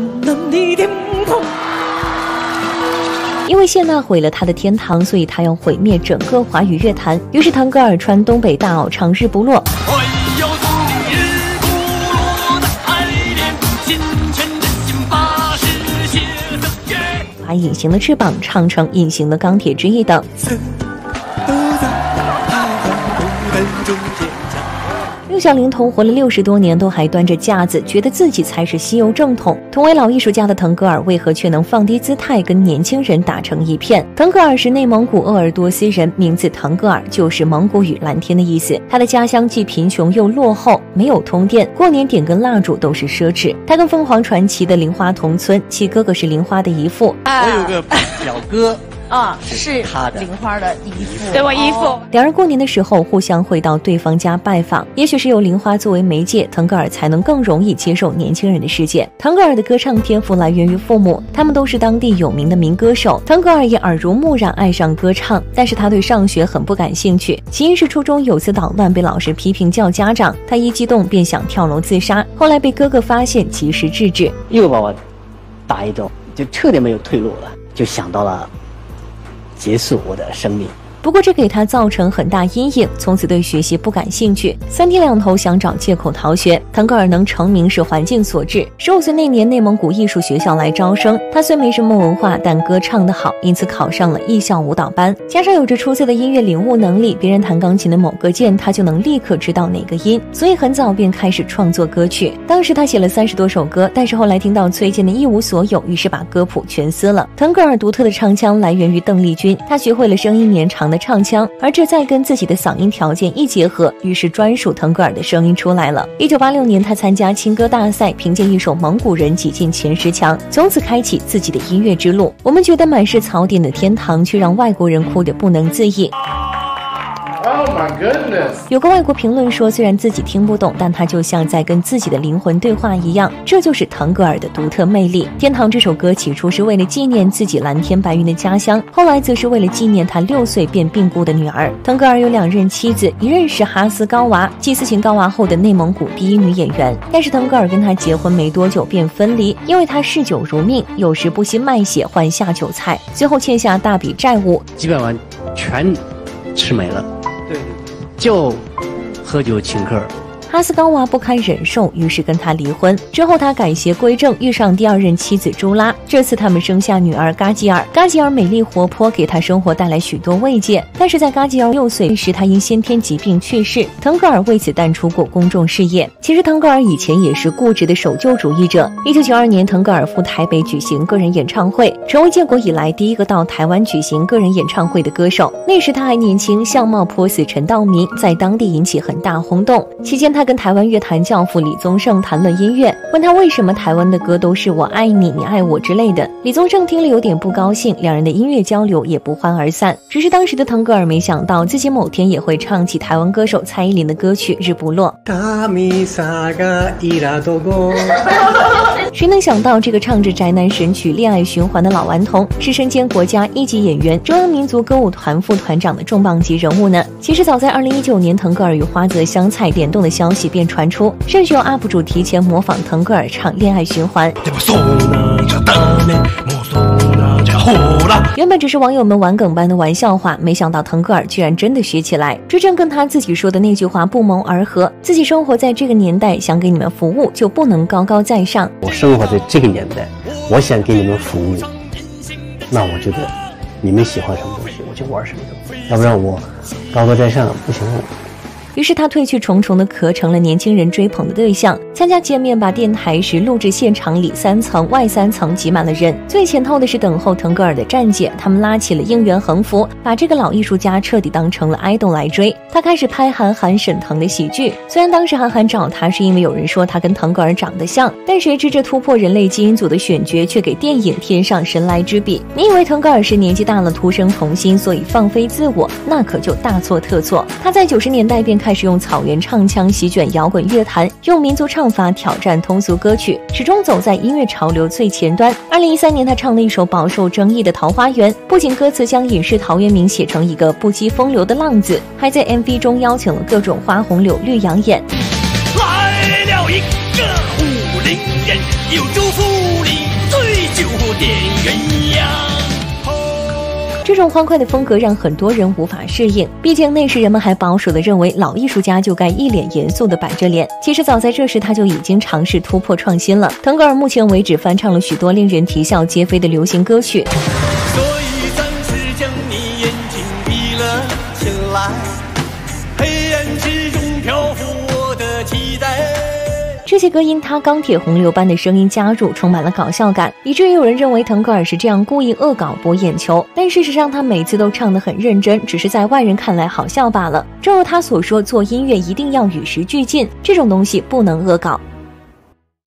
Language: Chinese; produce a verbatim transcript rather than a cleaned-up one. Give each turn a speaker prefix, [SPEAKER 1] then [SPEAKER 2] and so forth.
[SPEAKER 1] 因为谢娜毁了他的天堂，所以他要毁灭整个华语乐坛。于是腾格尔穿东北大袄唱日不落，把隐形的翅膀唱成隐形的钢铁之翼等。六小龄童活了六十多年，都还端着架子，觉得自己才是西游正统。同为老艺术家的腾格尔，为何却能放低姿态，跟年轻人打成一片？腾格尔是内蒙古鄂尔多斯人，名字腾格尔就是蒙古语蓝天的意思。他的家乡既贫穷又落后，没有通电，过年点根蜡烛都是奢侈。他跟凤凰传奇的玲花同村，其哥哥是玲花的姨父。
[SPEAKER 2] 我有个表哥。
[SPEAKER 3] 啊，是
[SPEAKER 2] 他的
[SPEAKER 3] 玲花的姨父，
[SPEAKER 4] 对我姨父。
[SPEAKER 1] 两人过年的时候互相会到对方家拜访，也许是由玲花作为媒介，腾格尔才能更容易接受年轻人的世界。腾格尔的歌唱天赋来源于父母，他们都是当地有名的民歌手。腾格尔也耳濡目染爱上歌唱，但是他对上学很不感兴趣，起因是初中有次捣乱被老师批评叫家长，他一激动便想跳楼自杀，后来被哥哥发现及时制止，
[SPEAKER 2] 又把我打一顿，就彻底没有退路了，就想到了结束我的生命。
[SPEAKER 1] 不过这给他造成很大阴影，从此对学习不感兴趣，三天两头想找借口逃学。腾格尔能成名是环境所致。十五岁那年，内蒙古艺术学校来招生，他虽没什么文化，但歌唱得好，因此考上了艺校舞蹈班。加上有着出色的音乐领悟能力，别人弹钢琴的某个键，他就能立刻知道哪个音，所以很早便开始创作歌曲。当时他写了三十多首歌，但是后来听到崔健的一无所有，于是把歌谱全撕了。腾格尔独特的唱腔来源于邓丽君，他学会了声音绵长的唱腔，而这再跟自己的嗓音条件一结合，于是专属腾格尔的声音出来了。一九八六年他参加青歌大赛，凭借一首《蒙古人》挤进前十强，从此开启自己的音乐之路。我们觉得满是槽点的天堂，却让外国人哭得不能自已。
[SPEAKER 5] Oh my goodness！
[SPEAKER 1] 有个外国评论说，虽然自己听不懂，但他就像在跟自己的灵魂对话一样，这就是腾格尔的独特魅力。天堂这首歌起初是为了纪念自己蓝天白云的家乡，后来则是为了纪念他六岁便病故的女儿。腾格尔有两任妻子，一任是哈斯高娃，继斯琴高娃后的内蒙古第一女演员，但是腾格尔跟她结婚没多久便分离，因为她嗜酒如命，有时不惜卖血换下酒菜，最后欠下大笔债务，
[SPEAKER 2] 几百万全吃没了。对，就喝酒请客。
[SPEAKER 1] 哈斯高娃不堪忍受，于是跟他离婚。之后他改邪归正，遇上第二任妻子朱拉。这次他们生下女儿嘎吉尔。嘎吉尔美丽活泼，给他生活带来许多慰藉。但是在嘎吉尔六岁时，他因先天疾病去世。腾格尔为此淡出过公众视野。其实腾格尔以前也是固执的守旧主义者。一九九二年，腾格尔赴台北举行个人演唱会，成为建国以来第一个到台湾举行个人演唱会的歌手。那时他还年轻，相貌颇似陈道明，在当地引起很大轰动。期间他跟台湾乐坛教父李宗盛谈论音乐，问他为什么台湾的歌都是我爱你你爱我之类的。李宗盛听了有点不高兴，两人的音乐交流也不欢而散。只是当时的腾格尔没想到自己某天也会唱起台湾歌手蔡依林的歌曲《日不落》。谁能想到这个唱着宅男神曲《恋爱循环》的老顽童是身兼国家一级演员、中央民族歌舞团副团长的重磅级人物呢？其实早在二零一九年，腾格尔与花泽香菜联动的消息便传出，甚至有 U P 主提前模仿腾格尔唱《恋爱循环》。原本只是网友们玩梗般的玩笑话，没想到腾格尔居然真的学起来，这正跟他自己说的那句话不谋而合。自己生活在这个年代，想给你们服务就不能高高在上。
[SPEAKER 2] 我生活在这个年代，我想给你们服务，那我觉得你们喜欢什么东西我就玩什么东西，要不然我高高在上不行。
[SPEAKER 1] 于是他褪去重重的壳，成了年轻人追捧的对象。参加见面吧电台时，录制现场里三层外三层挤满了人，最前头的是等候腾格尔的站姐，他们拉起了应援横幅，把这个老艺术家彻底当成了 idol 来追。他开始拍韩寒沈腾的喜剧，虽然当时韩寒找他是因为有人说他跟腾格尔长得像，但谁知这突破人类基因组的选角却给电影添上神来之笔。你以为腾格尔是年纪大了徒生童心，所以放飞自我，那可就大错特错。他在九十年代便开始用草原唱腔席卷摇滚乐坛，用民族唱法挑战通俗歌曲，始终走在音乐潮流最前端。二零一三年他唱了一首饱受争议的《桃花源》，不仅歌词将隐士陶渊明写成一个不羁风流的浪子，还在 M V 中邀请了各种花红柳绿养眼。
[SPEAKER 6] 来了一个五
[SPEAKER 4] 令人有祝福力，对酒点鸳鸯。
[SPEAKER 1] 这种欢快的风格让很多人无法适应，毕竟那时人们还保守地认为老艺术家就该一脸严肃地板着脸。其实早在这时他就已经尝试突破创新了。腾格尔目前为止翻唱了许多令人啼笑皆非的流行歌曲，
[SPEAKER 4] 所以暂时将你眼睛闭了起来，黑暗之中漂浮我的期待。
[SPEAKER 1] 这些歌因他钢铁洪流般的声音加入，充满了搞笑感，以至于有人认为腾格尔是这样故意恶搞博眼球。但事实上他每次都唱得很认真，只是在外人看来好笑罢了。正如他所说，做音乐一定要与时俱进，这种东西不能恶搞。